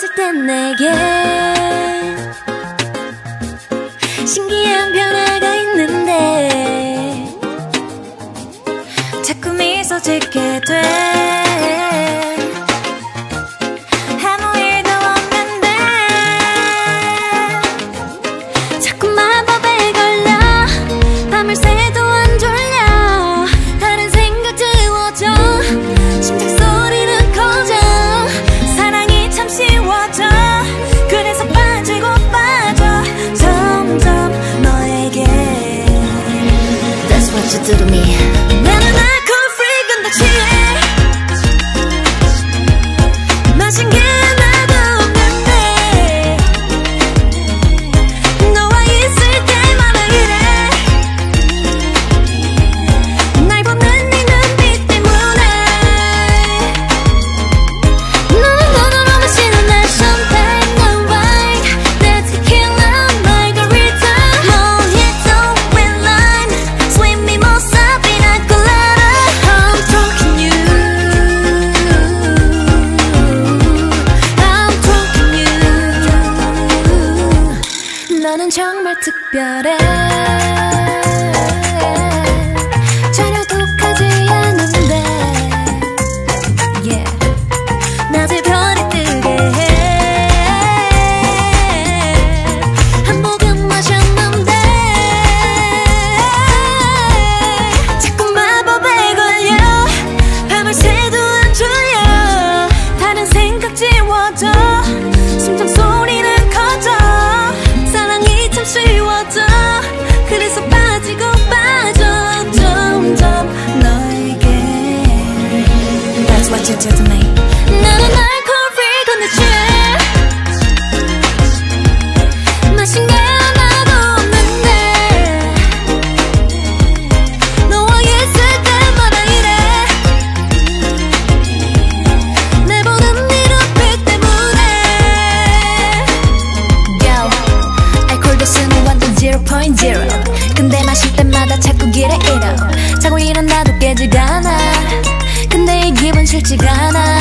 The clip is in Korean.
있을 땐 내게 신기한 변화가 있는데 자꾸 미소 짓게 돼. 아무 일도 없는데 자꾸 마법에 걸려 밤을 새도 안 졸려. 다른 생각 지워져 심장 소리는 커져. 사랑이 참 쉬워져. 그래서 빠지고 빠져 점점 너에게. That's what you do to me. 나는 alcohol free 근데 취해. 마신 게 하나도 없는데 너와 있을 때마다 이래. 날 보는 네 눈빛 때문에. 너는 너무 마시는 내 champagne 난 wine 내 tequila margarita mojito with lime sweet mimosa pina colada. I'm talking you. I'm talking you. 너는 정말 특별해. 전혀 독하지 않은데 yeah. 낮에 별이 뜨게 해. 한 모금 마셨는데 자꾸 마법에 걸려. 밤을 새도 안 졸려. 다른 생각 지워져. 심장 소리는 커져. 사랑이 참 쉬워져. 그래서 빠지고 빠져 점점 너에게. That's what you do to me. 나는 alcohol free 근데 취해. 마신 게 하나도 없는데 너와 있을 때마다 이래. 내 보는 네 눈빛 때문에. Yo, 알코올 도수는 완전 0.0. 근데 마실 때마다 자꾸 길에 잃어. 자고 일어나도 깨지가 않아. 근데 이 기분 싫지가 않아.